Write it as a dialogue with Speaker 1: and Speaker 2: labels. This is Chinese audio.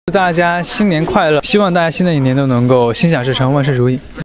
Speaker 1: 祝大家新年快乐！希望大家新的一年都能够心想事成，万事如意。